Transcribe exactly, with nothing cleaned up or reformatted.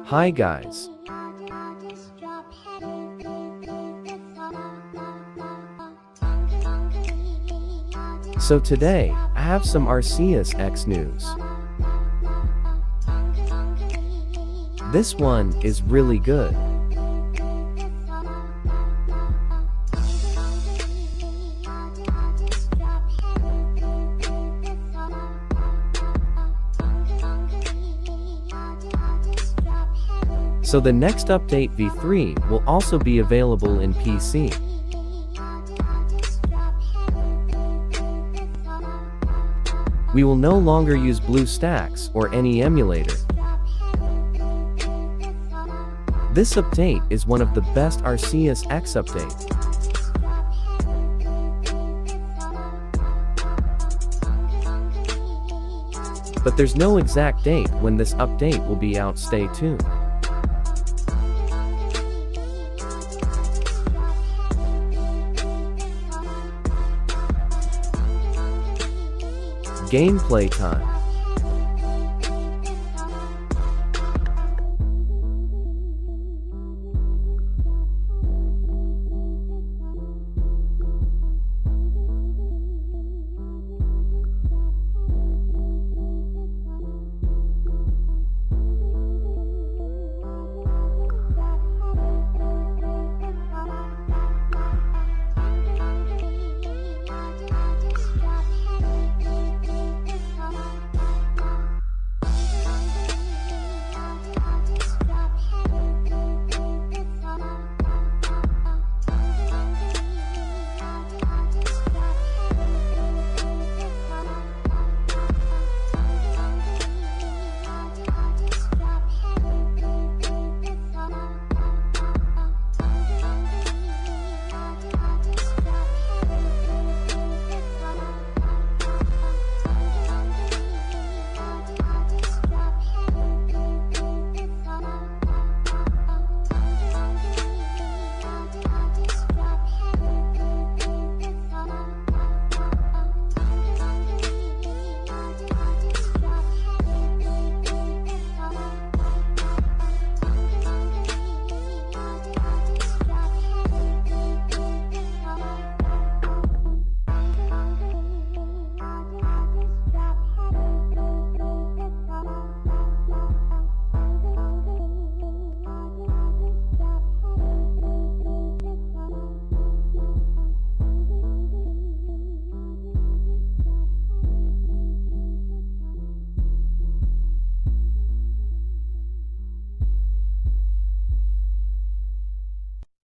Hi guys. So today, I have some Arceus X news. This one is really good. So the next update V three will also be available in P C. We will no longer use BlueStacks or any emulator. This update is one of the best Arceus X updates. But there's no exact date when this update will be out, stay tuned. Gameplay time.